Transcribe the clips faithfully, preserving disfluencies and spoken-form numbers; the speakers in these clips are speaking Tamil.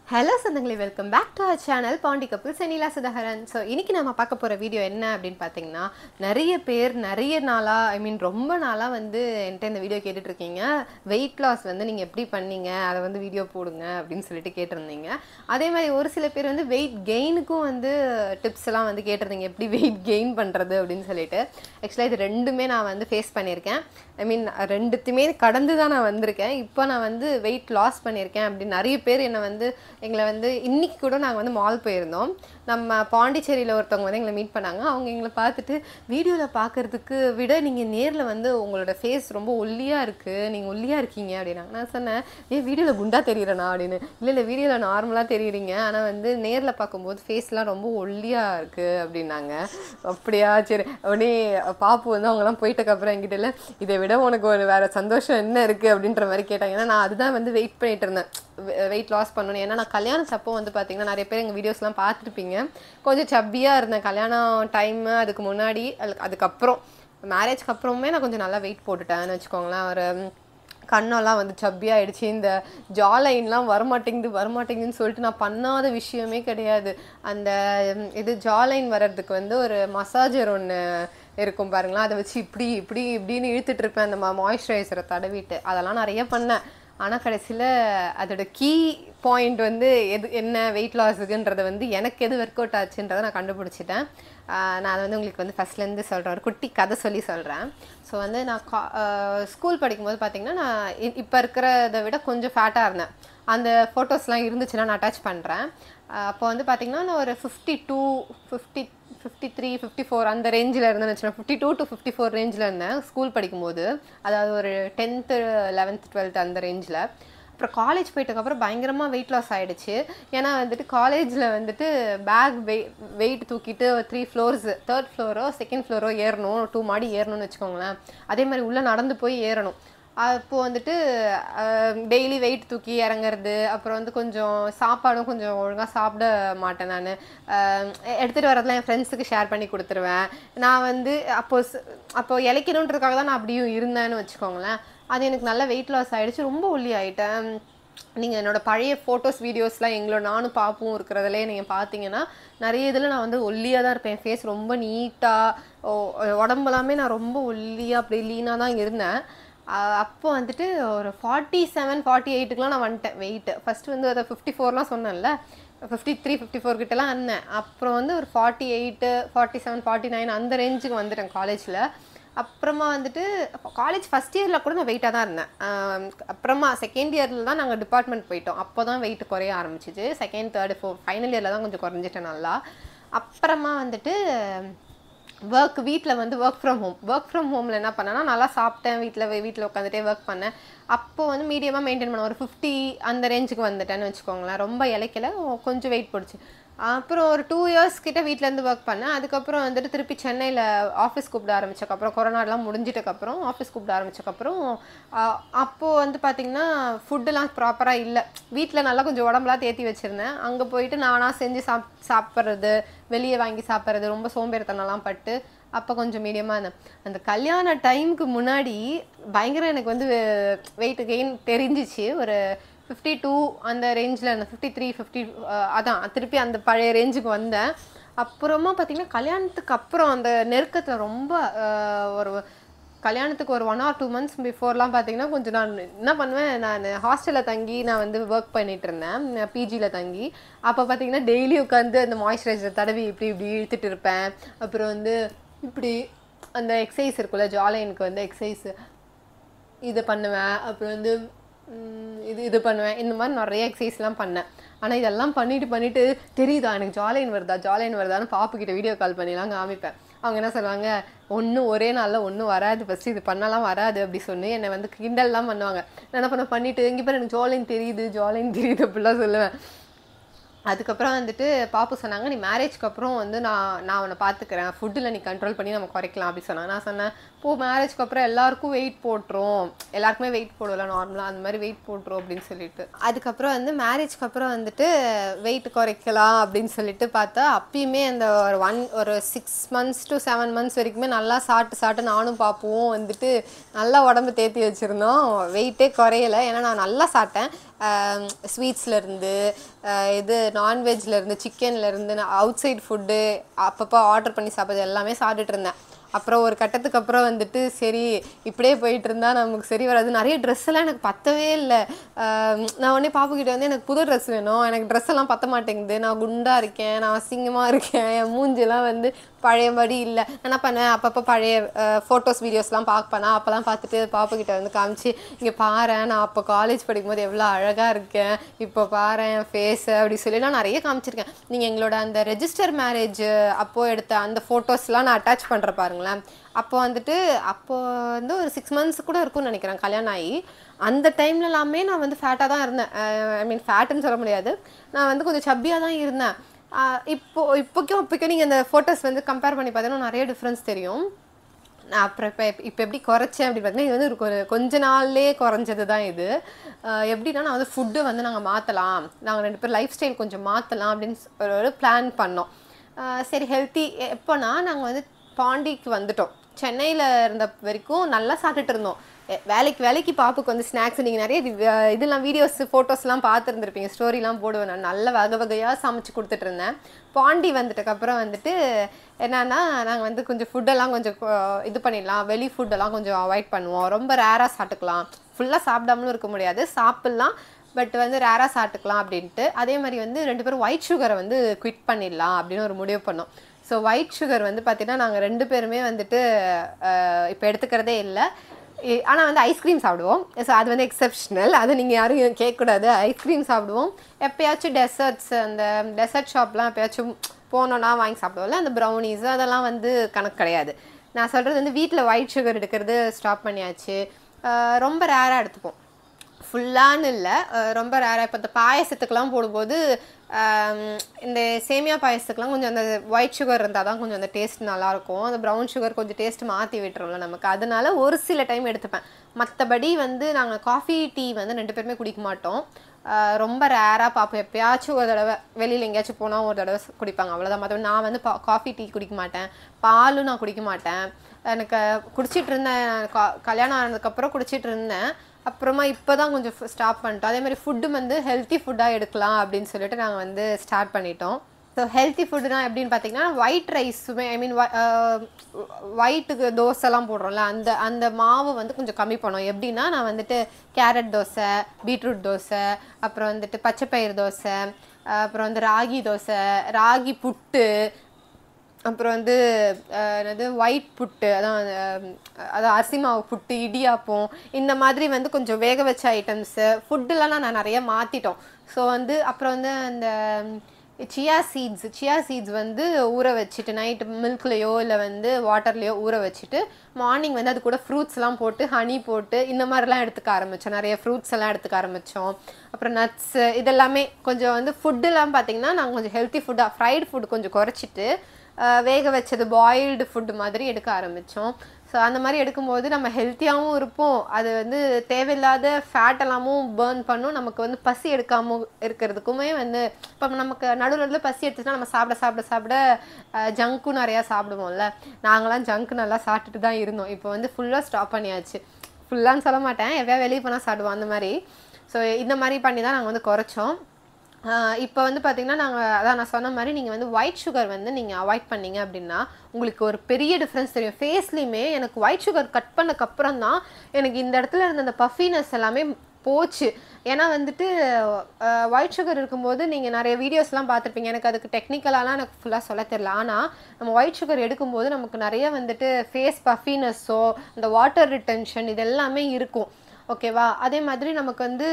Hello சொந்தங்களே, welcome back to our channel Pandi couples Senila Sudhakaran. So இன்றைக்கி நம்ம பார்க்க போகிற வீடியோ என்ன அப்படின்னு பார்த்தீங்கன்னா, நிறைய பேர் நிறைய நாளாக ஐ மீன் ரொம்ப நாளாக வந்து என்கிட்ட இந்த வீடியோ கேட்டுட்ருக்கீங்க. வெயிட் லாஸ் வந்து நீங்கள் எப்படி பண்ணீங்க, அதை வந்து வீடியோ போடுங்க அப்படின்னு சொல்லிட்டு கேட்டிருந்தீங்க. அதே மாதிரி ஒரு சில பேர் வந்து வெயிட் கெயினுக்கும் வந்து டிப்ஸ் எல்லாம் வந்து கேட்டிருந்தீங்க, எப்படி வெயிட் கெயின் பண்ணுறது அப்படின்னு சொல்லிட்டு. ஆக்சுவலாக இது ரெண்டுமே நான் வந்து ஃபேஸ் பண்ணியிருக்கேன். ஐ மீன் ரெண்டுத்தையுமே கடந்து தான் நான் வந்திருக்கேன். இப்போ நான் வந்து வெயிட் லாஸ் பண்ணியிருக்கேன் அப்படின்னு நிறைய பேர் என்னை வந்து எங்களை வந்து இன்றைக்கி கூட நாங்கள் வந்து மால் போயிருந்தோம். நம்ம பாண்டிச்சேரியில் ஒருத்தவங்க வந்து எங்களை மீட் பண்ணாங்க. அவங்க எங்களை பார்த்துட்டு, வீடியோவில் பார்க்குறதுக்கு விட நீங்கள் நேரில் வந்து உங்களோட ஃபேஸ் ரொம்ப ஒல்லியாக இருக்குது, நீங்கள் ஒல்லியாக இருக்கீங்க அப்படின்னாங்க. நான் சொன்னேன், ஏன் வீடியோவில் குண்டாக தெரியுறேண்ணா அப்படின்னு. இல்லை இல்லை வீடியோவில் நார்மலாக தெரியுறீங்க, ஆனால் வந்து நேரில் பார்க்கும்போது ஃபேஸ்லாம் ரொம்ப ஒல்லியாக இருக்குது அப்படின்னாங்க. அப்படியா, சரி உடனே பாப்பு வந்து அவங்களாம் போயிட்டக்கப்புறம் என்கிட்ட இல்லை, இதை விட உனக்கு ஒரு வேறு சந்தோஷம் என்ன இருக்குது அப்படின்ற மாதிரி கேட்டாங்க. ஏன்னா நான் அதுதான் வந்து வெயிட் பண்ணிட்டு இருந்தேன், வெயிட் லாஸ் பண்ணணும். ஏன்னா நான் கல்யாணத்தப்போ வந்து பார்த்திங்கன்னா நிறைய பேர் எங்கள் வீடியோஸ்லாம் பார்த்துருப்பீங்க, கொஞ்சம் சப்பியாக இருந்தேன் கல்யாணம் டைமு. அதுக்கு முன்னாடி அதுக்கப்புறம் மேரேஜ்க்கு அப்புறமே நான் கொஞ்சம் நல்லா வெயிட் போட்டுட்டேன்னு வச்சுக்கோங்களேன். ஒரு கண்ணெல்லாம் வந்து சப்பியாகிடுச்சு, இந்த ஜா லைன்லாம் வரமாட்டேங்குது வரமாட்டேங்குதுன்னு சொல்லிட்டு நான் பண்ணாத விஷயமே கிடையாது. அந்த இது ஜா லைன் வர்றதுக்கு வந்து ஒரு மசாஜர் ஒன்று இருக்கும் பாருங்களா, அதை வச்சு இப்படி இப்படி இப்படின்னு இழுத்துட்டு இருப்பேன், அந்த மாய்ஸ்சரைசரை தடவிட்டு. அதெல்லாம் நிறைய பண்ணேன். ஆனால் கடைசியில் அதோட கீ பாயிண்ட் வந்து எது என்ன வெயிட் லாஸுக்குன்றதை வந்து எனக்கு எது ஒர்க் அவுட் ஆச்சுன்றதை நான் கண்டுபிடிச்சிட்டேன். நான் அதை வந்து உங்களுக்கு வந்து ஃபஸ்ட்லேருந்து சொல்கிறேன், ஒரு குட்டி கதை சொல்லி சொல்கிறேன். ஸோ வந்து நான் கா ஸ்கூல் படிக்கும்போது பார்த்திங்கன்னா, நான் இப்போ இருக்கிறத விட கொஞ்சம் ஃபேட்டாக இருந்தேன். அந்த ஃபோட்டோஸ்லாம் இருந்துச்சுன்னா நான் அட்டாச் பண்ணுறேன். அப்போ வந்து பார்த்திங்கன்னா நான் ஒரு fifty two fifty fifty three fifty four அந்த ரேஞ்சில் இருந்தேன்னு வச்சுக்கோங்க. Fifty two to fifty four ரேஞ்சில் இருந்தேன் ஸ்கூல் படிக்கும்போது, அதாவது ஒரு டென்த்து லெவன்த்து டுவெல்த்து அந்த ரேஞ்சில். அப்புறம் காலேஜ் போயிட்டதுக்கப்புறம் பயங்கரமாக வெயிட் லாஸ் ஆகிடுச்சு. ஏன்னா வந்துட்டு காலேஜில் வந்துட்டு பேக் வெய் வெயிட் தூக்கிட்டு த்ரீ ஃப்ளோர்ஸு தேர்ட் ஃப்ளோரோ செகண்ட் ஃப்ளோரோ ஏறணும், டூ மாடி ஏறணும்னு வச்சுக்கோங்களேன். அதே மாதிரி உள்ளே நடந்து போய் ஏறணும். அப்போது வந்துட்டு டெய்லி வெயிட் தூக்கி இறங்குறது, அப்புறம் வந்து கொஞ்சம் சாப்பாடும் கொஞ்சம் ஒழுங்காக சாப்பிட மாட்டேன். நான் எடுத்துகிட்டு வரதெல்லாம் என் ஃப்ரெண்ட்ஸுக்கு ஷேர் பண்ணி கொடுத்துருவேன். நான் வந்து அப்போது அப்போது இளைக்கணுன்றதுக்காக தான் நான் அப்படியும் இருந்தேன்னு வச்சுக்கோங்களேன். அது எனக்கு நல்ல வெயிட் லாஸ் ஆகிடுச்சு, ரொம்ப ஒல்லி ஆகிட்டேன். நீங்கள் என்னோடய பழைய ஃபோட்டோஸ் வீடியோஸ்லாம் எங்களோட நானும் பாப்பும் இருக்கிறதுலே நீங்கள் பார்த்தீங்கன்னா நிறைய இதில் நான் வந்து ஒல்லியாக தான் இருப்பேன். ஃபேஸ் ரொம்ப நீட்டாக, உடம்புலாமே நான் ரொம்ப ஒல்லியாக அப்படி லீனாக தான் இருந்தேன். அப்போ வந்துட்டு ஒரு ஃபார்ட்டி செவன் ஃபார்ட்டி எயிட்டுக்கெலாம் நான் வந்துட்டேன் வெயிட்டு. ஃபஸ்ட்டு வந்து அதை ஃபிஃப்டி ஃபோர்லாம் சொன்னேன்ல, ஃபிஃப்டி த்ரீ ஃபிஃப்டி ஃபோர் கிட்டலாம் இருந்தேன். அப்புறம் வந்து ஒரு forty eight forty seven forty nine அந்த ரேஞ்சுக்கு வந்துட்டேன் காலேஜில். அப்புறமா வந்துட்டு காலேஜ் ஃபஸ்ட் இயரில் கூட நான் வெயிட்டாக தான் இருந்தேன். அப்புறமா செகண்ட் இயரில் தான் நாங்கள் டிபார்ட்மெண்ட் போயிட்டோம். அப்போ தான் வெயிட் குறைய ஆரம்பிச்சிச்சு. செகண்ட் தேர்டு ஃபோர் ஃபைனல் இயரில் தான் கொஞ்சம் குறைஞ்சிட்டேன் நல்லா. அப்புறமா வந்துட்டு ஒர்க் வீட்டில் வந்து work from home work from ஹோமில் என்ன பண்ணேன்னா, நல்லா சாப்பிட்டேன், வீட்டில் வீட்டில் உட்காந்துட்டே ஒர்க் பண்ணேன். அப்போது வந்து மீடியமாக மெயின்டைன் பண்ண ஒரு ஃபிஃப்டி அந்த ரேஞ்சுக்கு வந்துட்டேன்னு வச்சுக்கோங்களேன். ரொம்ப இலைக்கல, கொஞ்சம் வெயிட் போடுச்சு. அப்புறம் ஒரு டூ இயர்ஸ் கிட்டே வீட்டிலேருந்து ஒர்க் பண்ணேன். அதுக்கப்புறம் வந்துட்டு திருப்பி சென்னையில் ஆஃபீஸ் கூப்பிட ஆரம்பித்தக்கப்புறம், கொரோனாலாம் முடிஞ்சிட்டக்கப்புறம் ஆஃபீஸ் கூப்பிட ஆரம்பித்தக்கப்புறம், அப்போது வந்து பார்த்திங்கன்னா ஃபுட்டுலாம் ப்ராப்பராக இல்லை. வீட்டில் நல்லா கொஞ்சம் உடம்புலாம் தேற்றி வச்சுருந்தேன். அங்கே போயிட்டு நானாக செஞ்சு சாப் சாப்பிட்றது வெளியே வாங்கி சாப்பிட்றது, ரொம்ப சோம்பேறித்தனம்லாம் பட்டு அப்போ கொஞ்சம் மீடியமாக இருந்தேன். அந்த கல்யாண டைமுக்கு முன்னாடி பயங்கர எனக்கு வந்து வெயிட் கெயின் தெரிஞ்சிச்சு. ஒரு ஃபிஃப்டி டூ அந்த ரேஞ்சில் இருந்தேன், ஃபிஃப்டி த்ரீ ஃபிஃப்டி அதான் திருப்பி அந்த பழைய ரேஞ்சுக்கு வந்தேன். அப்புறமா பார்த்திங்கன்னா கல்யாணத்துக்கு அப்புறம் அந்த நெருக்கத்தில் ரொம்ப ஒரு கல்யாணத்துக்கு ஒரு ஒன் ஆர் டூ மந்த்ஸ் பிஃபோர்லாம் பார்த்திங்கன்னா கொஞ்சம் நான் என்ன பண்ணுவேன், நான் ஹாஸ்டலில் தங்கி நான் வந்து ஒர்க் பண்ணிகிட்டு இருந்தேன், பிஜியில் தங்கி. அப்போ பார்த்திங்கன்னா டெய்லி உட்காந்து அந்த மாய்ஸ்சரைசர் தடவி இப்படி இப்படி இழுத்துட்டு இருப்பேன். அப்புறம் வந்து இப்படி அந்த எக்ஸசைஸ் இருக்குல்ல, ஜாலைனுக்கு வந்து எக்ஸசைஸு இது பண்ணுவேன். அப்புறம் வந்து இது இது பண்ணுவேன். இந்த மாதிரி நிறைய எக்ஸசைஸ்லாம் பண்ணேன். ஆனால் இதெல்லாம் பண்ணிவிட்டு பண்ணிவிட்டு தெரியுதா எனக்கு ஜாலைன் வருதா ஜாலைன் வருதான்னு பாப்புக்கிட்ட வீடியோ கால் பண்ணிலாம் காமிப்பேன். அவங்க என்ன சொல்லுவாங்க, ஒன்றும் ஒரே நாளில் ஒன்றும் வராது, ஃபஸ்ட்டு இது பண்ணலாம் வராது அப்படி சொல்லி என்னை வந்து கிண்டல்லாம் பண்ணுவாங்க. நான் என்ன பண்ண பண்ணிவிட்டு இங்கே பேர் எனக்கு ஜாலைன் தெரியுது ஜாலைன் தெரியுது அப்படிலாம் சொல்லுவேன். அதுக்கப்புறம் வந்துட்டு பாப்பு சொன்னாங்க, நீ மேரேஜ்க்கு அப்புறம் வந்து நான் நான் உன்னை பார்த்துக்கிறேன், ஃபுட்டில் நீ கண்ட்ரோல் பண்ணி நம்ம குறைக்கலாம் அப்படி சொன்னாங்க. நான் சொன்னேன், இப்போது மேரேஜ்க்கு அப்புறம் எல்லாருக்கும் வெயிட் போட்டுரும், எல்லாருக்குமே வெயிட் போடல நார்மலாக, அந்த மாதிரி வெயிட் போட்டுரும் அப்படின்னு சொல்லிட்டு. அதுக்கப்புறம் வந்து மேரேஜ்க்கு அப்புறம் வந்துட்டு வெயிட் குறைக்கலாம் அப்படின்னு சொல்லிட்டு பார்த்தா, அப்பயுமே அந்த ஒரு ஒன் ஒரு six months to seven months வரைக்குமே நல்லா சாப்பிட்டு சாப்பிட்டு நானும் பாப்புவும் வந்துட்டு நல்லா உடம்பு தேற்றி வச்சுருந்தோம். வெயிட்டே குறையலை, ஏன்னா நான் நல்லா சாப்பிட்டேன். ஸ்வீட்ஸ்லேருந்து இது நான்வெஜ்லேருந்து சிக்கன்லேருந்து அவுட் சைட் ஃபுட்டு அப்பப்போ ஆர்டர் பண்ணி சாப்பிட்றது எல்லாமே சாப்பிட்டுட்டு இருந்தேன். அப்புறம் ஒரு கட்டத்துக்கு அப்புறம் வந்துட்டு சரி இப்படியே போயிட்டு இருந்தா நமக்கு சரி வராது. நிறைய ட்ரெஸ் எல்லாம் எனக்கு பத்தவே இல்லை. நான் உடனே பாப்புக்கிட்ட வந்து எனக்கு புது ட்ரெஸ் வேணும், எனக்கு ட்ரெஸ் எல்லாம் பத்த மாட்டேங்குது, நான் குண்டா இருக்கேன், நான் அசிங்கமாக இருக்கேன், என் மூஞ்சிலாம் வந்து பழையபடி இல்லை. என்ன பண்ணேன், அப்பப்போ பழைய ஃபோட்டோஸ் வீடியோஸ்லாம் பார்ப்பேனா, அப்போலாம் பார்த்துட்டு பாப்புக்கிட்ட வந்து காமிச்சு இங்கே பாரு நான் அப்போ காலேஜ் படிக்கும்போது எவ்வளோ அழகாக இருக்கேன், இப்போ பாரு என் ஃபேஸை அப்படி சொல்லிலாம் நிறைய காமிச்சிருக்கேன். நீங்கள் எங்களோட அந்த ரெஜிஸ்டர் மேரேஜ் அப்போது எடுத்த அந்த ஃபோட்டோஸ்லாம் நான் அட்டாச் பண்ணுற பாருங்களேன். அப்போ வந்துட்டு அப்போ வந்து ஒரு சிக்ஸ் மந்த்ஸ் கூட இருக்கும்னு நினைக்கிறேன் கல்யாணம் ஆகி. அந்த டைம்ல எல்லாமே நான் வந்து ஃபேட்டாக தான் இருந்தேன். ஐ மீன் ஃபேட்டுன்னு சொல்ல முடியாது, நான் வந்து கொஞ்சம் சப்பியாக தான் இருந்தேன். இப்போ இப்போக்கும் இப்போக்கும் நீங்கள் அந்த ஃபோட்டோஸ் வந்து கம்பேர் பண்ணி பார்த்தீங்கன்னா நிறைய டிஃப்ரென்ஸ் தெரியும். நான் அப்புறம் இப்போ இப்போ எப்படி குறைச்சேன் அப்படின்னு பார்த்தீங்கன்னா இது வந்து ஒரு கொஞ்ச நாள்லேயே குறைஞ்சது தான் இது. எப்படின்னா நான் வந்து ஃபுட்டு வந்து நாங்கள் மாற்றலாம், நாங்கள் ரெண்டு பேர் லைஃப் ஸ்டைல் கொஞ்சம் மாற்றலாம் அப்படின்னு ஒரு பிளான் பண்ணோம். சரி ஹெல்த்தி எப்போனா நாங்கள் வந்து பாண்டிக்கு வந்துட்டோம். சென்னையில் இருந்த வரைக்கும் நல்லா சாப்பிட்டுட்டு இருந்தோம். வேலைக்கு வேலைக்கு பாப்புக்கு வந்து ஸ்நாக்ஸ் நீங்கள் நிறைய இதெல்லாம் வீடியோஸ் ஃபோட்டோஸ்லாம் பார்த்துருந்துருப்பீங்க, ஸ்டோரிலாம் போடுவேன். நான் நல்ல வகை வகையாக சமைச்சு கொடுத்துட்டு இருந்தேன். பாண்டி வந்துட்டுக்கப்புறம் வந்துட்டு என்னன்னா நாங்கள் வந்து கொஞ்சம் ஃபுட்டெல்லாம் கொஞ்சம் இது பண்ணிடலாம், வெளி ஃபுட்டெல்லாம் கொஞ்சம் அவாய்ட் பண்ணுவோம், ரொம்ப ரேராக சாப்பிட்டுக்கலாம், ஃபுல்லாக சாப்பிடாமலும் இருக்க முடியாது, சாப்பிட்லாம் பட் வந்து ரேராக சாப்பிட்டுக்கலாம் அப்படின்ட்டு. அதே மாதிரி வந்து ரெண்டு பேரும் ஒயிட் சுகரை வந்து குவிட் பண்ணிடலாம் அப்படின்னு ஒரு முடிவு பண்ணோம். ஸோ ஒயிட் சுகர் வந்து பார்த்திங்கன்னா நாங்கள் ரெண்டு பேருமே வந்துட்டு இப்போ எடுத்துக்கிறதே இல்லை. ஆனால் வந்து ஐஸ்கிரீம் சாப்பிடுவோம். ஸோ அது வந்து எக்ஸப்ஷனல், அது நீங்கள் யாரும் கேட்கக்கூடாது. ஐஸ்கிரீம் சாப்பிடுவோம். எப்போயாச்சும் டெசர்ட்ஸ், அந்த டெசர்ட் ஷாப்லாம் எப்போயாச்சும் போனோன்னா வாங்கி சாப்பிடுவோம்ல, அந்த ப்ரௌனிஸ் அதெல்லாம் வந்து கணக்கு கிடையாது. நான் சொல்கிறது வந்து வீட்டில் ஒயிட் சுகர் எடுக்கிறது ஸ்டாப் பண்ணியாச்சு. ரொம்ப ரேராக எடுத்துப்போம், ஃபுல்லான்னு இல்லை, ரொம்ப ரேராக. இப்போ இந்த பாயசத்துக்கெலாம் போடும்போது இந்த சேமியா பாயசத்துக்கெலாம் கொஞ்சம் அந்த ஒயிட் சுகர் இருந்தால் தான் கொஞ்சம் அந்த டேஸ்ட் நல்லாயிருக்கும். அந்த ப்ரௌன் சுகர் கொஞ்சம் டேஸ்ட் மாற்றி விட்டுறோம்ல நமக்கு, அதனால ஒரு சில டைம் எடுத்துப்பேன். மற்றபடி வந்து நாங்கள் காஃபி டீ வந்து ரெண்டு பேருமே குடிக்க மாட்டோம். ரொம்ப ரேராக பார்ப்போம், எப்போயாச்சும் ஒரு தடவை வெளியில் எங்கேயாச்சும் போனால் ஒரு தடவை குடிப்பாங்க, அவ்வளோதான். மற்றபடி நான் வந்து பா காஃபி டீ குடிக்க மாட்டேன், பாலும் நான் குடிக்க மாட்டேன். எனக்கு குடிச்சிட்டு இருந்தேன், கல்யாணம் ஆனதுக்கப்புறம் குடிச்சிட்டு இருந்தேன். அப்புறமா இப்போ தான் கொஞ்சம் ஸ்டாப் பண்ணிட்டோம். அதே மாதிரி ஃபுட்டு வந்து ஹெல்த்தி ஃபுட்டாக எடுக்கலாம் அப்படின்னு சொல்லிட்டு நாங்கள் வந்து ஸ்டார்ட் பண்ணிட்டோம். ஸோ ஹெல்த்தி ஃபுட்டுனா எப்படின்னு பார்த்தீங்கன்னா ஒயிட் ரைஸுமே, ஐ மீன் ஒயிட்டுக்கு தோசைலாம் போடுறோம்ல, அந்த அந்த மாவு வந்து கொஞ்சம் கம்மி பண்ணோம். எப்படின்னா நான் வந்துட்டு கேரட் தோசை, பீட்ரூட் தோசை, அப்புறம் வந்துட்டு பச்சைப்பயிறு தோசை, அப்புறம் வந்து ராகி தோசை, ராகி புட்டு, அப்புறம் வந்து என்னது ஒயிட் புட்டு, அதான் அதான் அரிசி மாவு புட்டு, இடியாப்பம், இந்த மாதிரி வந்து கொஞ்சம் வேக வச்ச ஐட்டம்ஸு ஃபுட்டுலாம் நான் நிறைய மாற்றிட்டோம். ஸோ வந்து அப்புறம் வந்து அந்த சியா சீட்ஸ் சியா சீட்ஸ் வந்து ஊற வச்சுட்டு நைட்டு மில்க்லேயோ இல்லை வந்து வாட்டர்லேயோ ஊற வச்சுட்டு மார்னிங் வந்து அது கூட ஃப்ரூட்ஸ்லாம் போட்டு ஹனி போட்டு இந்த மாதிரிலாம் எடுத்துக்க ஆரம்பித்தோம். நிறைய ஃப்ரூட்ஸ் எல்லாம் எடுத்துக்க ஆரம்பித்தோம். அப்புறம் நட்ஸு இதெல்லாமே கொஞ்சம் வந்து ஃபுட்டுலாம் பார்த்திங்கன்னா நாங்கள் கொஞ்சம் ஹெல்த்தி ஃபுட்டாக ஃப்ரைடு ஃபுட் கொஞ்சம் குறைச்சிட்டு வேக வச்சது பாயில்டு ஃபுட்டு மாதிரி எடுக்க ஆரம்பித்தோம். ஸோ அந்த மாதிரி எடுக்கும்போது நம்ம ஹெல்த்தியாகவும் இருப்போம், அது வந்து தேவையில்லாத ஃபேட் எல்லாமும் பேர்ன் பண்ணும், நமக்கு வந்து பசி எடுக்காமல் இருக்கிறதுக்குமே வந்து இப்போ நமக்கு நடுவில் நடுவில் பசி எடுத்துச்சுன்னா நம்ம சாப்பிட சாப்பிட சாப்பிட ஜங்க்கும் நிறையா சாப்பிடுவோம்ல, நாங்களாம் ஜங்க் நல்லா சாப்பிட்டுட்டு தான் இருந்தோம். இப்போ வந்து ஃபுல்லாக ஸ்டாப் பண்ணியாச்சு. ஃபுல்லான்னு சொல்ல மாட்டேன், எவ்வளோ வெளியே போனால் சாப்பிடுவோம் அந்த மாதிரி. ஸோ இந்த மாதிரி பண்ணி தான் நாங்கள் வந்து குறைச்சோம். இப்போ வந்து பார்த்திங்கன்னா நாங்கள் அதான் நான் சொன்ன மாதிரி நீங்கள் வந்து ஒயிட் சுகர் வந்து நீங்கள் அவாய்ட் பண்ணிங்க அப்படின்னா உங்களுக்கு ஒரு பெரிய டிஃப்ரென்ஸ் தெரியும். ஃபேஸ்லேயுமே எனக்கு ஒயிட் சுகர் கட் பண்ணக்கப்புறம் தான் எனக்கு இந்த இடத்துல இருந்த அந்த பஃபினஸ் எல்லாமே போச்சு. ஏன்னா வந்துட்டு ஒயிட் சுகர் இருக்கும்போது நீங்கள் நிறைய வீடியோஸ்லாம் பார்த்துருப்பீங்க, எனக்கு அதுக்கு டெக்னிக்கலாலாம் எனக்கு ஃபுல்லாக சொல்ல தெரியல. ஆனால் நம்ம ஒயிட் சுகர் எடுக்கும்போது நமக்கு நிறைய வந்துட்டு ஃபேஸ் பஃபினஸ்ஸோ இந்த வாட்டர் ரிட்டென்ஷன் இது எல்லாமே இருக்கும், ஓகேவா? அதே மாதிரி நமக்கு வந்து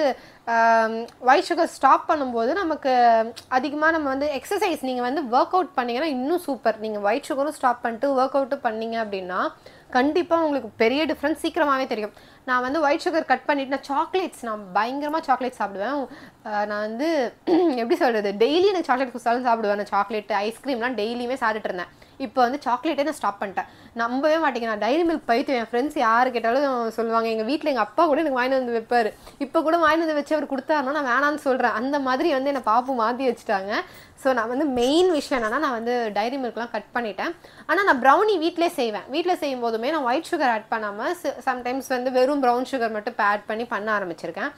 ஒயிட் சுகர் ஸ்டாப் பண்ணும்போது நமக்கு அதிகமாக நம்ம வந்து எக்ஸசைஸ் நீங்கள் வந்து ஒர்க் அவுட் பண்ணிங்கன்னா இன்னும் சூப்பர். நீங்கள் ஒயிட் சுகரும் ஸ்டாப் பண்ணிட்டு ஒர்க் அவுட்டும் பண்ணிங்க அப்படின்னா கண்டிப்பாக உங்களுக்கு பெரிய டிஃப்ரென்ஸ் சீக்கிரமாகவே தெரியும். நான் வந்து ஒயிட் சுகர் கட் பண்ணிவிட்டு நான் சாக்லேட்ஸ் நான் பயங்கரமாக சாக்லேட் சாப்பிடுவேன். நான் வந்து எப்படி சொல்கிறது, டெய்லி எனக்கு சாக்லேட் குடிச்சாலும் சாப்பிடுவேன். நான் சாக்லேட் ஐஸ்கிரீம்லாம் டெய்லியுமே சாப்பிட்டுட்டு இருந்தேன். இப்போ வந்து சாக்லேட்டே நான் ஸ்டாப் பண்ணிட்டேன். நம்பவே மாட்டேங்க, நான் டைரி மில்க் பைத்து என் ஃப்ரெண்ட்ஸ் யார் கேட்டாலும் சொல்லுவாங்க. எங்கள் வீட்டில் எங்கள் அப்பா கூட எனக்கு வாங்கி வந்து வைப்பார். இப்போ கூட வாங்கி வந்து வச்சு அவர் கொடுத்தாருன்னா நான் வேணான்னு சொல்கிறேன். அந்த மாதிரி வந்து என்னை பாப்பு மாற்றி வச்சுட்டாங்க. ஸோ நான் வந்து மெயின் விஷயம் என்னென்னா நான் வந்து டைரி மில்க்லாம் கட் பண்ணிட்டேன். ஆனால் நான் ப்ரௌனி வீட்டிலே செய்வேன். வீட்டில் செய்யும் போதுமே நான் ஒயிட் சுகர் ஆட் பண்ணாமல் சம்டைம்ஸ் வந்து வெறும் ப்ரௌன் சுகர் மட்டும் இப்போ ஆட் பண்ணி பண்ண ஆரம்பிச்சிருக்கேன்.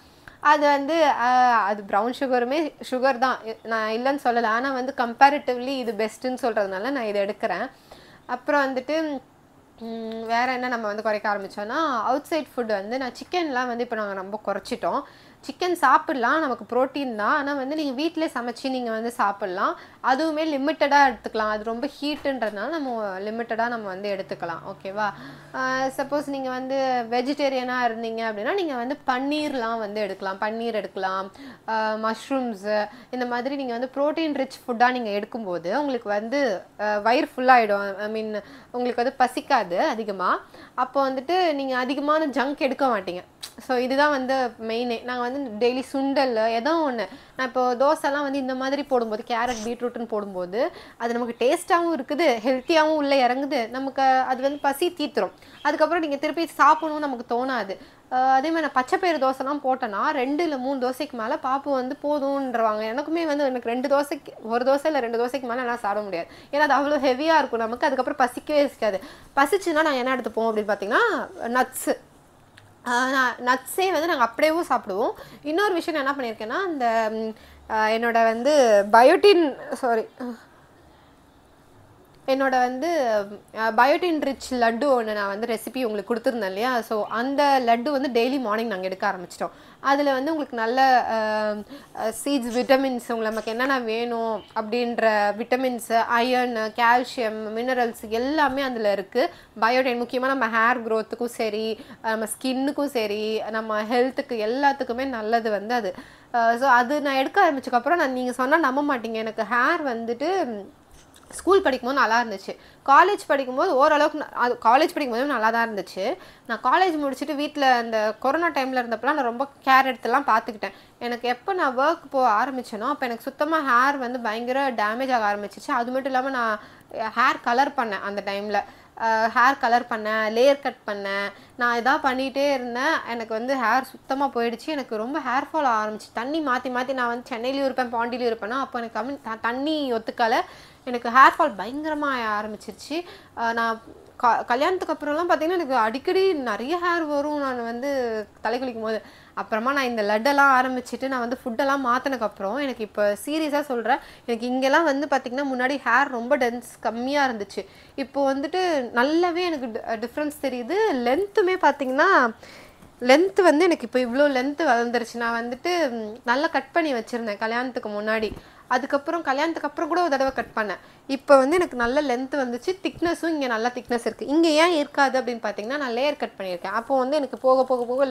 அது வந்து அஹ், அது ப்ரௌன் சுகருமே சுகர் தான், நான் இல்லைன்னு சொல்லலை. ஆனால் வந்து கம்பேரிட்டிவ்லி இது பெஸ்ட்டுன்னு சொல்கிறதுனால நான் இதை எடுக்கிறேன். அப்புறம் வந்துட்டு ம், வேற என்ன நம்ம வந்து குறைக்க ஆரம்பிச்சோன்னா, அவுட் சைட் ஃபுட் வந்து நான் சிக்கன்லாம் வந்து இப்போ நாங்கள் ரொம்ப குறைச்சிட்டோம். சிக்கன் சாப்பிட்லாம், நமக்கு ப்ரோட்டீன் தான். ஆனால் வந்து நீங்கள் வீட்டிலே சமைச்சு நீங்கள் வந்து சாப்பிட்லாம். அதுவுமே லிமிட்டடாக எடுத்துக்கலாம். அது ரொம்ப ஹீட்டுன்றதுனால நம்ம லிமிட்டடாக நம்ம வந்து எடுத்துக்கலாம். ஓகேவா? சப்போஸ் நீங்கள் வந்து வெஜிடேரியனாக இருந்தீங்க அப்படின்னா நீங்கள் வந்து பன்னீர்லாம் வந்து எடுக்கலாம். பன்னீர் எடுக்கலாம், மஷ்ரூம்ஸு, இந்த மாதிரி நீங்கள் வந்து ப்ரோட்டீன் ரிச் ஃபுட்டாக நீங்கள் எடுக்கும்போது உங்களுக்கு வந்து அஹ், வயிறு ஃபுல்லாகிடும். ஐ மீன் உங்களுக்கு வந்து பசிக்காது அதிகமாக. அப்போ வந்துட்டு நீங்கள் அதிகமான ஜங்க் எடுக்க மாட்டீங்க. ஸோ இதுதான் வந்து மெயினே. நாங்கள் வந்து டெய்லி சுண்டல் ஏதோ ஒன்று, நான் இப்போ தோசைலாம் வந்து இந்த மாதிரி போடும்போது கேரட் பீட்ரூட்டுன்னு போடும்போது அது நமக்கு டேஸ்ட்டாகவும் இருக்குது, ஹெல்த்தியாகவும் உள்ளே இறங்குது, நமக்கு அது வந்து பசி தீத்துரும். அதுக்கப்புறம் நீங்கள் திருப்பி சாப்பிடணும்னு நமக்கு தோணாது. அஹ் அதே மாதிரி நான் பச்சைப்பயிறு தோசைலாம் போட்டேன்னா ரெண்டு இல்லை மூணு தோசைக்கு மேலே பாப்பு வந்து போதும்ன்றவாங்க. எனக்குமே வந்து எனக்கு ரெண்டு தோசைக்கு ஒரு தோசை இல்லை ரெண்டு தோசைக்கு மேலே என்னால் சாப்பிட முடியாது. ஏன்னா அது அவ்வளோ ஹெவியாக இருக்கும் நமக்கு. அதுக்கப்புறம் பசிக்கவே இருக்காது. பசிச்சுன்னா நாங்கள் என்ன எடுத்துப்போம் அப்படின்னு பார்த்தீங்கன்னா நட்ஸு. நட்ஸே வந்து நாங்கள் அப்படியேவும் சாப்பிடுவோம். இன்னொரு விஷயம் நான் என்ன பண்ணியிருக்கேன்னா, இந்த ம், அஹ் என்னோட வந்து பயோட்டின் சாரி என்னோட வந்து பயோட்டின் ரிச் லட்டு ஒன்று நான் வந்து ரெசிபி உங்களுக்கு கொடுத்துருந்தேன் இல்லையா? ஸோ அந்த லட்டு வந்து டெய்லி மார்னிங் நாங்கள் எடுக்க ஆரம்பிச்சிட்டோம். அதில் வந்து உங்களுக்கு நல்ல சீட்ஸ், விட்டமின்ஸ், உங்களுக்கு நமக்கு என்னென்ன வேணும் அப்படின்ற விட்டமின்ஸு, அயர்ன், கால்சியம், மினரல்ஸ் எல்லாமே அதில் இருக்குது. பயோட்டின் முக்கியமாக நம்ம ஹேர் க்ரோத்துக்கும் சரி, நம்ம ஸ்கின்னுக்கும் சரி, நம்ம ஹெல்த்துக்கு எல்லாத்துக்குமே நல்லது வந்து அது. ஸோ அது நான் எடுக்க ஆரம்பிச்சதுக்கப்புறம் நான் நீங்கள் சொன்னால் நம்ப மாட்டீங்க, எனக்கு ஹேர் வந்துட்டு ஸ்கூல் படிக்கும்போது நல்லா இருந்துச்சு. காலேஜ் படிக்கும்போது ஓரளவுக்கு ந- அது காலேஜ் படிக்கும்போது நல்லா தான் இருந்துச்சு. நான் காலேஜ் முடிச்சுட்டு வீட்டில் அந்த கொரோனா டைமில் இருந்தப்பலாம் நான் ரொம்ப கேர் எடுத்துலாம் பார்த்துக்கிட்டேன். எனக்கு எப்போ நான் ஒர்க் போக ஆரம்பிச்சேனோ அப்போ எனக்கு சுத்தமாக ஹேர் வந்து பயங்கர டேமேஜ் ஆக ஆரம்பிச்சிச்சு. அது மட்டும் இல்லாமல் நான் ஹேர் கலர் பண்ணேன் அந்த டைமில். ஹேர் கலர் பண்ணேன், லேயர் கட் பண்ணேன், நான் இதாக பண்ணிகிட்டே இருந்தேன். எனக்கு வந்து ஹேர் சுத்தமாக போயிடுச்சு. எனக்கு ரொம்ப ஹேர் ஃபால் ஆரம்பிச்சு. தண்ணி மாற்றி மாற்றி நான் வந்து சென்னையிலையும் இருப்பேன், பாண்டியிலையும் இருப்பேன்னா அப்போ எனக்கு கம்மி த- தண்ணி ஒத்துக்கலை. எனக்கு ஹேர் ஃபால் பயங்கரமாக ஆரம்பிச்சிருச்சு. அஹ் நான் க கல்யாணத்துக்கு அப்புறம்லாம் பார்த்தீங்கன்னா எனக்கு அடிக்கடி நிறைய ஹேர் வரும் நான் வந்து தலை குளிக்கும் போது. அப்புறமா நான் இந்த லட்டெல்லாம் ஆரம்பிச்சுட்டு நான் வந்து ஃபுட்டெல்லாம் மாற்றினதுக்கப்புறம் எனக்கு இப்போ சீரியஸாக சொல்கிறேன், எனக்கு இங்கெல்லாம் வந்து பார்த்திங்கன்னா முன்னாடி ஹேர் ரொம்ப டென்ஸ் கம்மியாக இருந்துச்சு. இப்போ வந்துட்டு நல்லாவே எனக்கு டிஃப்ரென்ஸ் தெரியுது. லென்த்துமே பார்த்திங்கன்னா லென்த்து வந்து எனக்கு இப்போ இவ்வளோ லென்த்து வளர்ந்துருச்சு. நான் வந்துட்டு ம், நல்லா கட் பண்ணி வச்சுருந்தேன் கல்யாணத்துக்கு முன்னாடி. அதுக்கப்புறம் கல்யாணத்துக்கு அப்புறம் கூட ஒரு தடவை கட் பண்ணேன். இப்போ வந்து எனக்கு நல்ல லென்த்து வந்துச்சு. திக்னஸும் இங்கே நல்லா திக்னஸ் இருக்குது. இங்கே ஏன் இருக்காது அப்படின்னு பார்த்தீங்கன்னா நான் லேயர் கட் பண்ணியிருக்கேன். அப்போ வந்து எனக்கு போக போக போக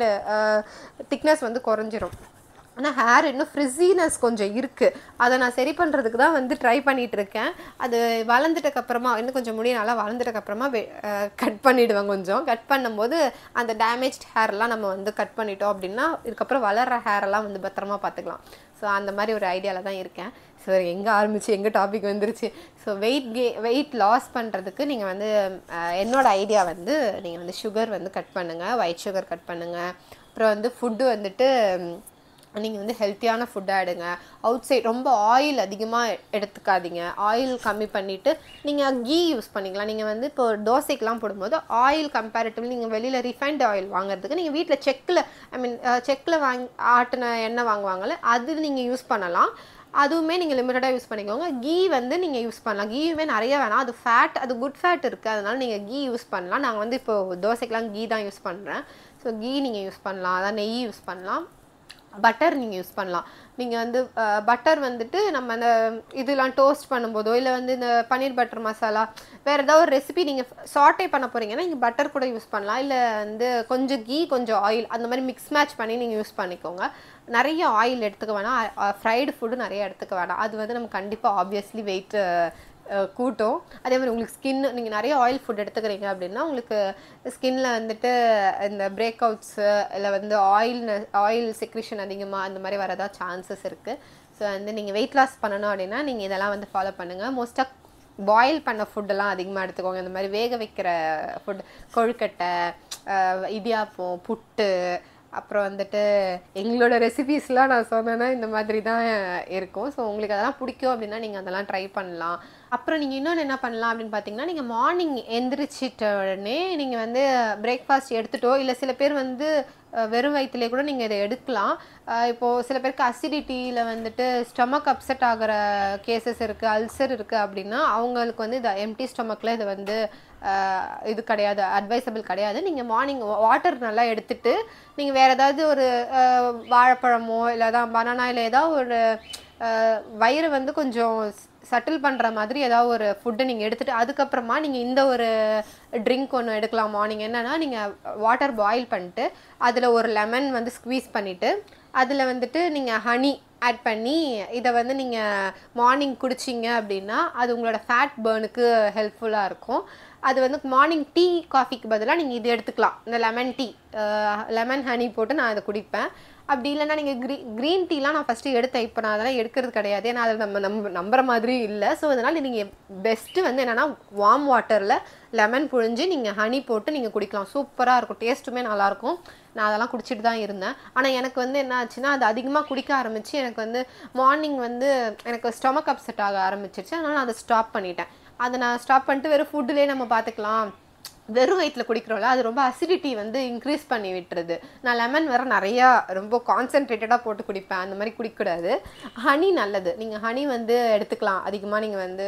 திக்னஸ் வந்து குறைஞ்சிரும். ஆனால் ஹேர் இன்னும் ஃப்ரிஸினஸ் கொஞ்சம் இருக்குது. அதை நான் சரி பண்ணுறதுக்கு தான் வந்து ட்ரை பண்ணிகிட்ருக்கேன். அது வளர்ந்துட்டக்கப்புறமா இன்னும் கொஞ்சம் முடிய நல்லா வளர்ந்துட்டக்கப்புறமா கட் பண்ணிவிடுவேன். கொஞ்சம் கட் பண்ணும்போது அந்த டேமேஜ்ட் ஹேர்லாம் நம்ம வந்து கட் பண்ணிட்டோம் அப்படின்னா இதுக்கப்புறம் வளர்கிற ஹேரெல்லாம் வந்து பத்திரமா பார்த்துக்கலாம். ஸோ அந்த மாதிரி ஒரு ஐடியாவில் தான் இருக்கேன். ஸோ எங்கே ஆரம்பிச்சு எங்கே டாபிக் வந்துருச்சு. ஸோ வெயிட் கே வெயிட் லாஸ் பண்ணுறதுக்கு நீங்கள் வந்து அஹ், என்னோட ஐடியா வந்து நீங்கள் வந்து சுகர் வந்து கட் பண்ணுங்கள், ஒயிட் சுகர் கட் பண்ணுங்கள். அப்புறம் வந்து ஃபுட்டு வந்துட்டு நீங்கள் வந்து ஹெல்த்தியான ஃபுட்டாக எடுங்க. அவுட் சைட் ரொம்ப ஆயில் அதிகமாக எடுத்துக்காதீங்க. ஆயில் கம்மி பண்ணிவிட்டு நீங்கள் கீ யூஸ் பண்ணிக்கலாம். நீங்கள் வந்து இப்போ தோசைக்கெலாம் போடும்போது ஆயில் கம்பேரிட்டிவ்லி நீங்கள் வெளியில் ரிஃபைண்ட் ஆயில் வாங்குறதுக்கு நீங்கள் வீட்டில் செக்கில் ஐ மீன் செக்கில் வாங்கி ஆட்டின எண்ணெய் வாங்குவாங்கள்ல, அது நீங்கள் யூஸ் பண்ணலாம். அதுவுமே நீங்கள் லிமிட்டடாக யூஸ் பண்ணிக்கோங்க. கீ வந்து நீங்கள் யூஸ் பண்ணலாம். கீயுமே நிறைய வேணாம், அது ஃபேட், அது குட் ஃபேட் இருக்குது, அதனால நீங்கள் கீ யூஸ் பண்ணலாம். நாங்கள் வந்து இப்போ தோசைக்கெலாம் கீ தான் யூஸ் பண்ணுறேன். ஸோ கீ நீங்கள் யூஸ் பண்ணலாம், அதான் நெய் யூஸ் பண்ணலாம். பட்டர் நீங்கள் யூஸ் பண்ணலாம். நீங்கள் வந்து பட்டர் வந்துட்டு நம்ம அந்த இதெல்லாம் டோஸ்ட் பண்ணும்போதோ இல்லை வந்து இந்த பன்னீர் பட்டர் மசாலா வேறு ஏதாவது ஒரு ரெசிபி நீங்கள் சாட்டே பண்ண போகிறீங்கன்னா நீங்கள் பட்டர் கூட யூஸ் பண்ணலாம். இல்லை வந்து கொஞ்சம் கீ கொஞ்சம் ஆயில் அந்த மாதிரி மிக்ஸ் மேட்ச் பண்ணி நீங்கள் யூஸ் பண்ணிக்கோங்க. நிறைய ஆயில் எடுத்துக்க வேணாம், ஃப்ரைடு ஃபுட்டு நிறைய எடுத்துக்க வேணாம். அது வந்து நம்ம கண்டிப்பாக ஆப்வியஸ்லி வெயிட் கூட்டும். அதே மாதிரி உங்களுக்கு ஸ்கின் நீங்கள் நிறைய ஆயில் ஃபுட் எடுத்துக்கிறீங்க அப்படின்னா உங்களுக்கு ஸ்கின்ல வந்துட்டு இந்த பிரேக் அவுட்ஸு இல்லை வந்து ஆயில் ஆயில் செக்ரிஷன் அதிகமாக அந்த மாதிரி வரதா சான்சஸ் இருக்குது. ஸோ வந்து நீங்கள் வெயிட் லாஸ் பண்ணணும் அப்படின்னா நீங்கள் இதெல்லாம் வந்து ஃபாலோ பண்ணுங்கள். மோஸ்ட்டாக பாயில் பண்ண ஃபுட்டெல்லாம் அதிகமாக எடுத்துக்கோங்க. இந்த மாதிரி வேக வைக்கிற ஃபுட், கொழுக்கட்டை, இடியாப்பம், புட்டு, அப்புறம் வந்துட்டு எங்களோட ரெசிபீஸ்லாம் நான் சொன்னேன்னா இந்த மாதிரி தான் இருக்கும். ஸோ உங்களுக்கு அதெல்லாம் பிடிக்கும் அப்படின்னா நீங்கள் அதெல்லாம் ட்ரை பண்ணலாம். அப்புறம் நீங்கள் இன்னொன்று என்ன பண்ணலாம் அப்படின்னு பார்த்தீங்கன்னா, நீங்கள் மார்னிங் எந்திரிச்சிட்ட உடனே நீங்கள் வந்து பிரேக்ஃபாஸ்ட் எடுத்துட்டோ இல்லை சில பேர் வந்து வெறும் வயிற்றுலேயே கூட நீங்கள் இதை எடுக்கலாம். இப்போது சில பேருக்கு அசிடிட்டியில் வந்துட்டு ஸ்டொமக் அப்செட் ஆகிற கேசஸ் இருக்குது, அல்சர் இருக்குது அப்படின்னா அவங்களுக்கு வந்து இதை எம்டி ஸ்டொமக்கில் இது வந்து இது கிடையாது, அட்வைசபிள் கிடையாது. நீங்கள் மார்னிங் வாட்டர் நல்லா எடுத்துகிட்டு நீங்கள் வேறு ஏதாவது ஒரு வாழைப்பழமோ இல்லை தான் பனானா இல்லை ஏதாவது ஒரு வயிறு வந்து கொஞ்சம் சட்டில் பண்ணுற மாதிரி ஏதாவது ஒரு ஃபுட்டை நீங்கள் எடுத்துகிட்டு அதுக்கப்புறமா நீங்கள் இந்த ஒரு ட்ரிங்க் ஒன்று எடுக்கலாம். மார்னிங் என்னென்னா நீங்கள் வாட்டர் பாயில் பண்ணிட்டு அதில் ஒரு லெமன் வந்து ஸ்க்வீஸ் பண்ணிவிட்டு அதில் வந்துட்டு நீங்கள் ஹனி ஆட் பண்ணி இதை வந்து நீங்கள் மார்னிங் குடிச்சிங்க அப்படின்னா அது உங்களோட ஃபேட் பர்னுக்கு ஹெல்ப்ஃபுல்லாக இருக்கும். அது வந்து மார்னிங் டீ காஃபிக்கு பதிலாக நீங்கள் இது எடுத்துக்கலாம். இந்த லெமன் டீ லெமன் ஹனி போட்டு நான் இதை குடிப்பேன். அப்படி இல்லைன்னா நீங்கள் க்ரீ க்ரீன் டீலாம் நான் ஃபஸ்ட்டு எடுத்தேன், இப்போ நான் அதெல்லாம் எடுக்கிறது கிடையாது, ஏன்னா அதை நம்ம நம்ப நம்புற மாதிரி இல்லை. ஸோ அதனால் நீங்கள் பெஸ்ட்டு வந்து என்னென்னா வார்ம் வாட்டரில் லெமன் புழிஞ்சு நீங்கள் ஹனி போட்டு நீங்கள் குடிக்கலாம். சூப்பராக இருக்கும், டேஸ்ட்டுமே நல்லாயிருக்கும். நான் அதெல்லாம் குடிச்சிட்டு தான் இருந்தேன். ஆனால் எனக்கு வந்து என்ன ஆச்சுன்னா அது அதிகமாக குடிக்க ஆரம்பித்து எனக்கு வந்து மார்னிங் வந்து எனக்கு ஸ்டொமக் அப்செட் ஆக ஆரம்பிச்சிருச்சு. அதனால் நான் அதை ஸ்டாப் பண்ணிட்டேன். அதை நான் ஸ்டாப் பண்ணிட்டு வெறும் ஃபுட்டுலேயே நம்ம பார்த்துக்கலாம், வெறும் வயிற்றில் குடிக்கிறோம்ல அது ரொம்ப அசிடிட்டி வந்து இன்க்ரீஸ் பண்ணி விட்டுருது. நான் லெமன் வேறு நிறையா ரொம்ப கான்சென்ட்ரேட்டடாக போட்டு குடிப்பேன், அந்த மாதிரி குடிக்கக்கூடாது. ஹனி நல்லது, நீங்கள் ஹனி வந்து எடுத்துக்கலாம் அதிகமாக. நீங்கள் வந்து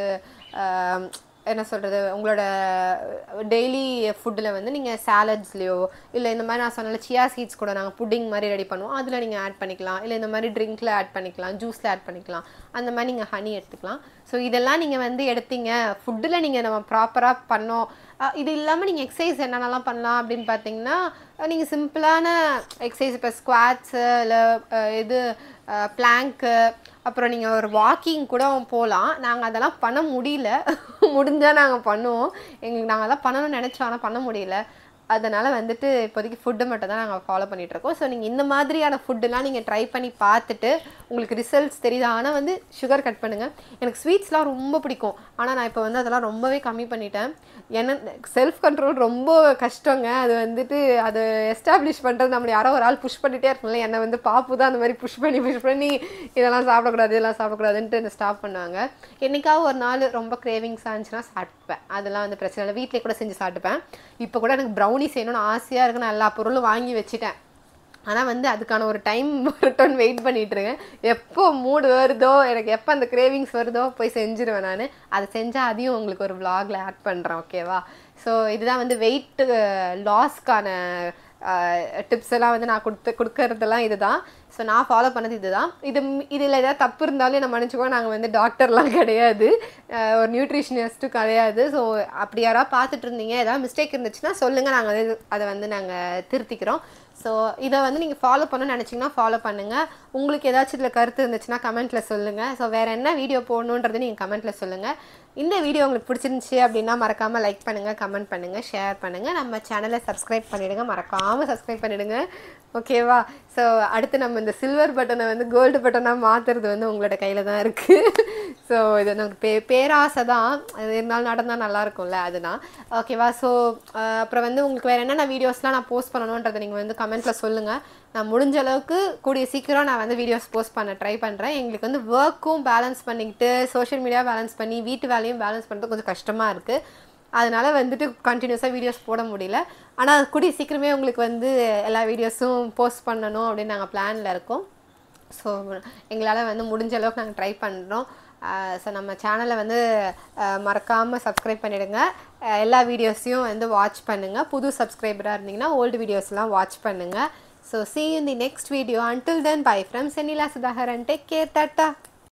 என்ன சொல்கிறது உங்களோட டெய்லி ஃபுட்டில் வந்து நீங்கள் சாலட்ஸ்லையோ இல்லை இந்த மாதிரி நான் சொன்னால சியா சீட்ஸ் கூட நாங்கள் புட்டிங் மாதிரி ரெடி பண்ணுவோம், அதில் நீங்கள் ஆட் பண்ணிக்கலாம். இல்லை இந்த மாதிரி ட்ரிங்க்கில் ஆட் பண்ணிக்கலாம், ஜூஸில் ஆட் பண்ணிக்கலாம். அந்த மாதிரி நீங்கள் ஹனி எடுத்துக்கலாம். ஸோ இதெல்லாம் நீங்கள் வந்து எடுத்தீங்க ஃபுட்டில் நீங்கள் நம்ம ப்ராப்பராக பண்ணோம். இது இல்லாமல் நீங்கள் எக்ஸசைஸ் என்னென்னலாம் பண்ணலாம் அப்படின்னு பார்த்தீங்கன்னா நீங்கள் சிம்பிளான எக்ஸசைஸ் இப்போ ஸ்குவாட்ஸு இல்லை இது பிளாங்க்கு அப்புறம் நீங்கள் ஒரு வாக்கிங் கூட போகலாம். நாங்கள் அதெல்லாம் பண்ண முடியல, முடிஞ்சால் நாங்கள் பண்ணுவோம். எங்களுக்கு நாங்கள் அதெல்லாம் பண்ணணும்னு நினச்சோம், ஆனால் பண்ண முடியல. அதனால் வந்துட்டு இப்போதைக்கு ஃபுட்டு மட்டும் தான் நாங்கள் ஃபாலோ பண்ணிகிட்ருக்கோம். ஸோ நீங்கள் இந்த மாதிரியான ஃபுட்டுலாம் நீங்கள் ட்ரை பண்ணி பார்த்துட்டு உங்களுக்கு ரிசல்ட்ஸ் தெரியுது. ஆனால் வந்து சுகர் கட் பண்ணுங்கள். எனக்கு ஸ்வீட்ஸ்லாம் ரொம்ப பிடிக்கும், ஆனால் நான் இப்போ வந்து அதெல்லாம் ரொம்பவே கம்மி பண்ணிட்டேன். ஏன்னா செல்ஃப் கண்ட்ரோல் ரொம்ப கஷ்டங்க. அது வந்துட்டு அதை எஸ்டாப்ளிஷ் பண்ணுறது நம்மளை யாரோ ஒரு ஆள் புஷ் பண்ணிகிட்டே இருக்கணும்ல. என்னை வந்து பாப்பு தான் அந்த மாதிரி புஷ் பண்ணி புஷ் பண்ணி இதெல்லாம் சாப்பிடக்கூடாது இதெல்லாம் சாப்பிடக்கூடாதுன்ட்டு என்னை ஸ்டாப் பண்ணுவாங்க. என்றைக்காவது ஒரு நாள் ரொம்ப கிரேவிங்ஸாக இருந்துச்சுன்னா சாப்பிட்டுப்பேன், அதெல்லாம் வந்து பிரச்சனை இல்லை. வீட்டிலே கூட செஞ்சு சாப்பிட்டுப்பேன். இப்போ கூட எனக்கு ப்ரௌனி செய்யணும்னு ஆசையாக இருக்குது, நான் எல்லா பொருளும் வாங்கி வச்சுட்டேன். ஆனால் வந்து அதுக்கான ஒரு டைம் வரட்டும்னு வெயிட் பண்ணிகிட்ருக்கேன். எப்போ மூடு வருதோ எனக்கு எப்போ அந்த கிரேவிங்ஸ் வருதோ போய் செஞ்சுருவேன் நான். அதை செஞ்சால் அதையும் உங்களுக்கு ஒரு விலாகில் ஆட் பண்ணுறேன், ஓகேவா? ஸோ இதுதான் வந்து வெயிட் லாஸ்க்கான டிப்ஸ் எல்லாம் வந்து நான் கொடுத்து கொடுக்கறதெல்லாம் இது தான். ஸோ நான் ஃபாலோ பண்ணது இது தான். இது இதில் ஏதாவது தப்பு இருந்தாலும் நம்ம நினச்சிக்கோ, நாங்கள் வந்து டாக்டர்லாம் கிடையாது, ஒரு நியூட்ரிஷனிஸ்ட்டும் கிடையாது. ஸோ அப்படி யாராவது பார்த்துட்டு இருந்தீங்க ஏதாவது மிஸ்டேக் இருந்துச்சுன்னா சொல்லுங்கள், நாங்கள் வந்து அதை வந்து நாங்கள் திருத்திக்கிறோம். ஸோ இதை வந்து நீங்கள் ஃபாலோ பண்ணணும்னு நினச்சிங்கன்னா ஃபாலோ பண்ணுங்கள். உங்களுக்கு ஏதாச்சும் இதில் கருத்து இருந்துச்சுன்னா கமெண்ட்டில் சொல்லுங்கள். ஸோ வேறு என்ன வீடியோ போடணுன்றது நீங்கள் கமெண்ட்டில் சொல்லுங்கள். இந்த வீடியோ உங்களுக்கு பிடிச்சிருந்துச்சி அப்படின்னா மறக்காமல் லைக் பண்ணுங்கள், கமெண்ட் பண்ணுங்கள், ஷேர் பண்ணுங்கள். நம்ம சேனலை சப்ஸ்கிரைப் பண்ணிவிடுங்க, மறக்காமல் சப்ஸ்கிரைப் பண்ணிவிடுங்க, ஓகேவா? ஸோ அடுத்து நம்ம இந்த சில்வர் பட்டனை வந்து கோல்டு பட்டனாக மாற்றுறது வந்து உங்களோட கையில் தான் இருக்குது. ஸோ இது நமக்கு பே பேராசை தான், அது இருந்தாலும் நடந்தால் நல்லாயிருக்கும்ல, அதுதான், ஓகேவா? ஸோ அப்புறம் வந்து உங்களுக்கு வேறு என்னென்ன வீடியோஸ்லாம் நான் போஸ்ட் பண்ணணுன்றதை நீங்கள் வந்து கமெண்ட்டில் சொல்லுங்கள். நான் முடிஞ்ச அளவுக்கு கூடிய சீக்கிரம் நான் வந்து வீடியோஸ் போஸ்ட் பண்ண ட்ரை பண்ணுறேன். எங்களுக்கு வந்து ஒர்க்கும் பேலன்ஸ் பண்ணிக்கிட்டு சோஷியல் மீடியா பேலன்ஸ் பண்ணி வீட்டு வேலையும் பேலன்ஸ் பண்ணுறது கொஞ்சம் கஷ்டமாக இருக்குது. அதனால் வந்துட்டு கண்டினியூஸாக வீடியோஸ் போட முடியல. ஆனால் கூடிய சீக்கிரமே உங்களுக்கு வந்து எல்லா வீடியோஸும் போஸ்ட் பண்ணணும் அப்படின்னு நாங்கள் பிளானில் இருக்கோம். ஸோ எங்களால் வந்து முடிஞ்ச அளவுக்கு நாங்கள் ட்ரை பண்ணுறோம். ஸோ நம்ம சேனலை வந்து மறக்காமல் சப்ஸ்கிரைப் பண்ணிவிடுங்க, எல்லா வீடியோஸையும் வந்து வாட்ச் பண்ணுங்கள். புது சப்ஸ்கிரைபராக இருந்தீங்கன்னா ஓல்டு வீடியோஸ்லாம் வாட்ச் பண்ணுங்கள். So see you in the next video. Until then, bye from Senila Sudhaharan. Take care. Tata.